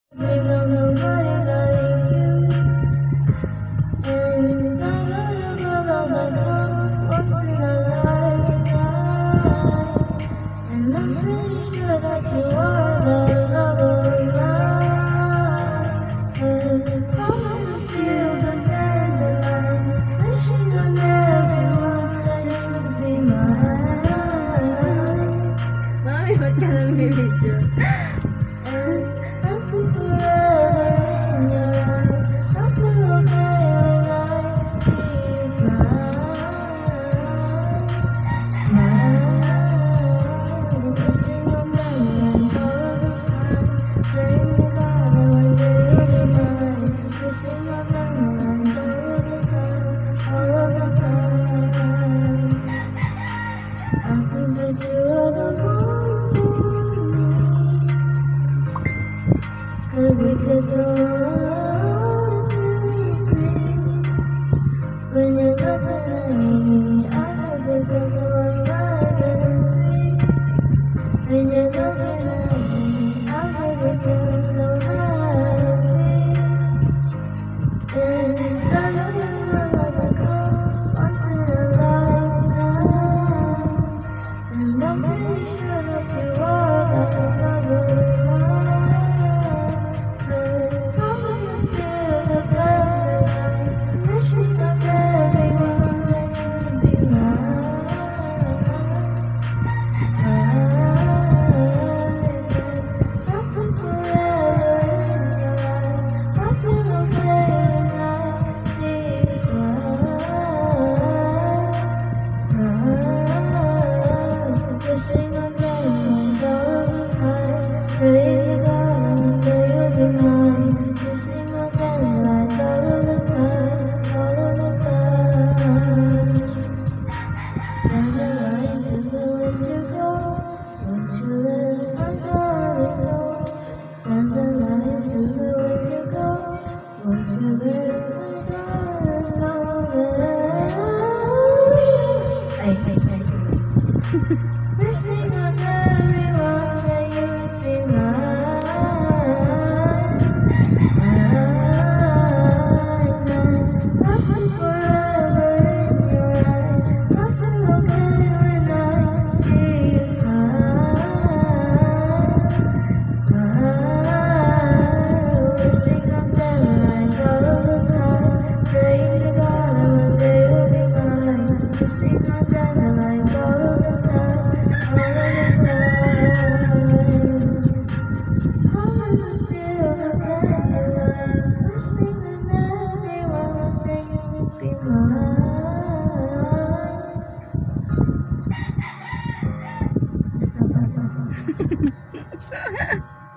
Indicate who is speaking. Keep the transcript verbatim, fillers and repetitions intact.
Speaker 1: Dream of nobody like you, and I know love that comes once in a lifetime, and I'm pretty sure that you are the love of mine. And all of the fields and dandelions, wishing on everyone that you could be mine.
Speaker 2: Mami, ba't ka nang bibidyo?
Speaker 1: And I see forever in your eyes. I feel okay when I see you smile. Smile. Wishing on dandelions all of the time. Praying to God that one day you'll be mine. Wishing on dandelions all of the time, all of the time. I think that you are the one for me. 'Cause we could do anything. When you're looking at me, I hope it goes alive and free. When you're looking at me, I hope it goes so happy. And I know you know that I come once in a lifetime, and I'm pretty sure that you are the love of mine. Hey, hey, hey.